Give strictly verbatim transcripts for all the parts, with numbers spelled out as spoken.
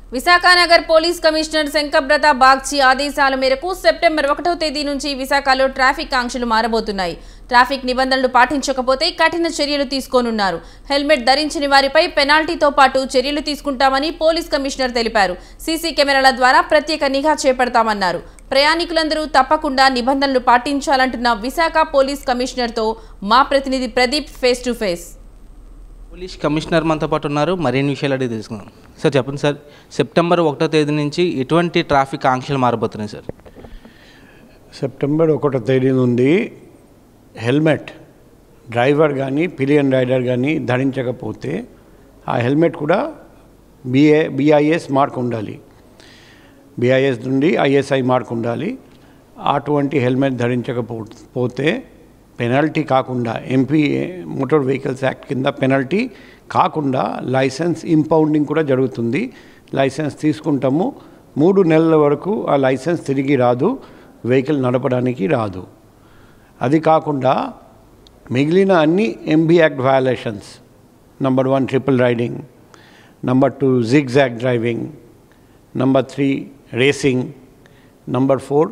విశాఖనగర్ police commissioner Shankhabrata Bagchi ఆదేశాల మేరకు September ఒకటవ తేదీ నుంచి విశాఖలో ట్రాఫిక్ ఆంక్షలు మారబోతున్నాయి. ట్రాఫిక్ నిబంధనలు పాటించకపోతే కఠిన చర్యలు తీసుకోనున్నారు. హెల్మెట్ ధరించని వారిపై పెనాల్టీతో పాటు చర్యలు తీసుకుంటామని పోలీస్ కమిషనర్ తెలిపారు. సీసీ కెమెరాల ద్వారా ప్రత్యేక నిఘా చేపడతామన్నారు. ప్రయాణికులందరూ తప్పకుండా నిబంధనలు పాటించాలంటున్న విశాఖ పోలీస్ కమిషనర్తో మా ప్రతినిధి Pradeep face to face. Police commissioner మనతో పాటు ఉన్నారు. మరిన్ని విషయాలు అడిగి తెలుసుకుందాం. సార్ చెప్పండి సార్, సెప్టెంబర్ ఒకటో తేదీ నుంచి ఎటువంటి ట్రాఫిక్ ఆంక్షలు మారబోతున్నాయి సార్? సెప్టెంబర్ ఒకటో తేదీ నుండి హెల్మెట్ డ్రైవర్ కానీ పిలియన్ రైడర్ కానీ ధరించకపోతే ఆ హెల్మెట్ కూడా బిఏ బిఐఎస్ మార్క్ ఉండాలి. బిఐఎస్ నుండి ఐఎస్ఐ మార్క్ ఉండాలి. అటువంటి హెల్మెట్ ధరించకపోతే పెనాల్టీ కాకుండా ఎంపీ మోటార్ వెహికల్స్ యాక్ట్ కింద పెనాల్టీ కాకుండా లైసెన్స్ ఇంపౌండింగ్ కూడా జరుగుతుంది. లైసెన్స్ తీసుకుంటాము. మూడు నెలల వరకు ఆ లైసెన్స్ తిరిగి రాదు, వెహికల్ నడపడానికి రాదు. అది కాకుండా మిగిలిన అన్ని MV act violations, number one triple riding, number two zigzag driving, number three racing, number four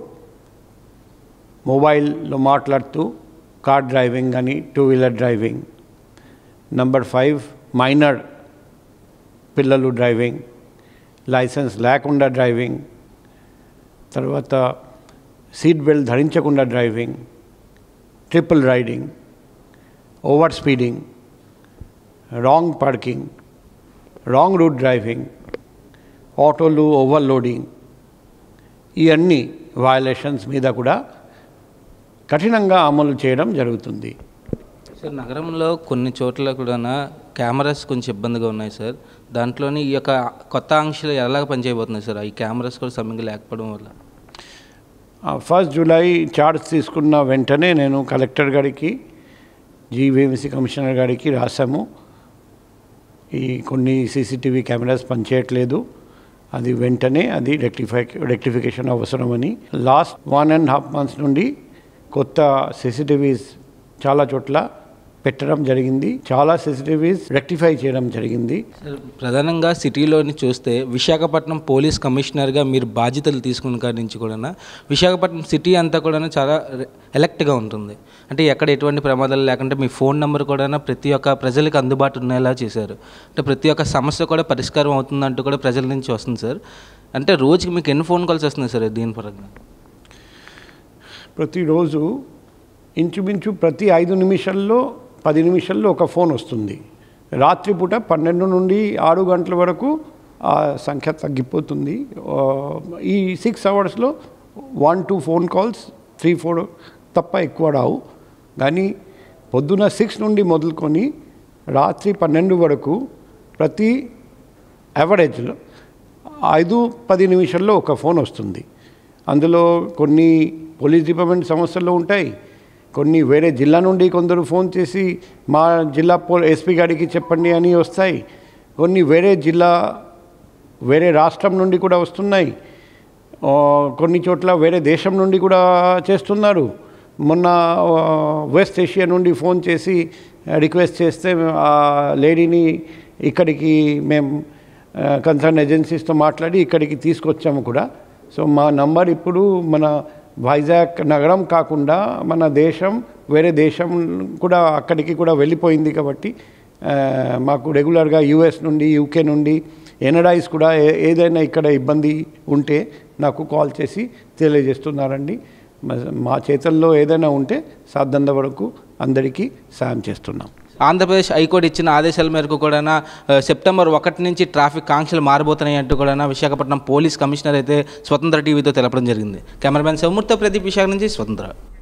మొబైల్లో మాట్లాడుతూ కార్ డ్రైవింగ్ కానీ two wheeler driving, number five minor పిల్లలు డ్రైవింగ్, లైసెన్స్ లేకుండా డ్రైవింగ్, తర్వాత సీట్ బెల్ట్ ధరించకుండా driving, triple riding, over speeding, wrong parking, wrong route driving, ఆటోలు overloading, ఇవన్నీ violations మీద కూడా కఠినంగా అమలు చేయడం జరుగుతుంది. సార్, నగరంలో కొన్ని చోట్ల కూడా కెమెరాస్ కొంచెం ఇబ్బందిగా ఉన్నాయి సార్. దాంట్లోని ఈ యొక్క కొత్త ఆంక్షలు ఎలా పనిచేయబోతున్నాయి సార్? ఈ కెమెరాస్ కూడా సరిగ్గా లేకపోవడం వల్ల ఫస్ట్ జూలై చార్జ్ తీసుకున్న వెంటనే నేను కలెక్టర్ గారికి, జీవీఎంసీ కమిషనర్ గారికి రాసాము. ఈ కొన్ని సీసీటీవీ కెమెరాస్ పనిచేయట్లేదు, అది వెంటనే అది రెక్టిఫై రెక్టిఫికేషన్ అవసరమని. Last one and half months నుండి కొత్త సీసీటీవీస్ చాలా చోట్ల పెట్టడం జరిగింది. చాలా సీసీటీవీస్ రెక్టిఫై చేయడం జరిగింది. ప్రధానంగా సిటీలోని చూస్తే విశాఖపట్నం పోలీస్ కమిషనర్గా మీరు బాధ్యతలు తీసుకున్న కాడి నుంచి కూడా విశాఖపట్నం సిటీ అంతా కూడా చాలా ఎలక్ట్గా ఉంటుంది. అంటే ఎక్కడ ఎటువంటి ప్రమాదాలు లేకుండా మీ ఫోన్ నెంబర్ కూడా ప్రతి ఒక్క ప్రజలకు అందుబాటు ఉండేలా చేశారు. అంటే ప్రతి ఒక్క సమస్య కూడా పరిష్కారం అవుతుందంటూ కూడా ప్రజల నుంచి వస్తుంది సార్. అంటే రోజుకి మీకు ఎన్ని ఫోన్ కాల్స్ వస్తున్నాయి సార్ దీని పరంగా? ప్రతిరోజు ఇంచుమించు ప్రతి ఐదు నిమిషాల్లో పది నిమిషాల్లో ఒక ఫోన్ వస్తుంది. రాత్రిపూట పన్నెండు నుండి ఆరు గంటల వరకు ఆ సంఖ్య తగ్గిపోతుంది. ఈ సిక్స్ అవర్స్లో one two phone calls, three four తప్ప ఎక్కువ రావు. కానీ పొద్దున సిక్స్ నుండి మొదలుకొని రాత్రి పన్నెండు వరకు ప్రతి యావరేజ్లో ఐదు పది నిమిషాల్లో ఒక ఫోన్ వస్తుంది. అందులో కొన్ని పోలీస్ డిపార్ట్మెంట్ సమస్యలు ఉంటాయి, కొన్ని వేరే జిల్లా నుండి కొందరు ఫోన్ చేసి మా జిల్లా పో ఎస్పీ గారికి చెప్పండి అని వస్తాయి. కొన్ని వేరే జిల్లా వేరే రాష్ట్రం నుండి కూడా వస్తున్నాయి. కొన్ని చోట్ల వేరే దేశం నుండి కూడా చేస్తున్నారు. మొన్న వెస్ట్ ఏషియా నుండి ఫోన్ చేసి రిక్వెస్ట్ చేస్తే ఆ లేడీని ఇక్కడికి మేము కన్సర్న్ ఏజెన్సీస్తో మాట్లాడి ఇక్కడికి తీసుకొచ్చాము కూడా. సో మా నంబర్ ఇప్పుడు మన వైజాగ్ నగరం కాకుండా మన దేశం వేరే దేశం కూడా అక్కడికి కూడా వెళ్ళిపోయింది. కాబట్టి మాకు రెగ్యులర్గా యూఎస్ నుండి, యూకే నుండి ఎన్ఆర్ఐస్ కూడా ఏదైనా ఇక్కడ ఇబ్బంది ఉంటే నాకు కాల్ చేసి తెలియజేస్తున్నారండి. మా చేతుల్లో ఏదైనా ఉంటే సాధ్యంత వరకు అందరికీ సాయం చేస్తున్నాం. ఆంధ్రప్రదేశ్ హైకోర్టు ఇచ్చిన ఆదేశాల మేరకు కూడా సెప్టెంబర్ ఒకటి నుంచి ట్రాఫిక్ ఆంక్షలు మారబోతున్నాయి అంటూ కూడా విశాఖపట్నం పోలీస్ కమిషనర్ అయితే స్వతంత్ర టీవీతో తెలపడం జరిగింది. కెమెరామెన్ శివమూర్తి, ప్రదీప్, విశాఖ నుంచి స్వతంత్ర.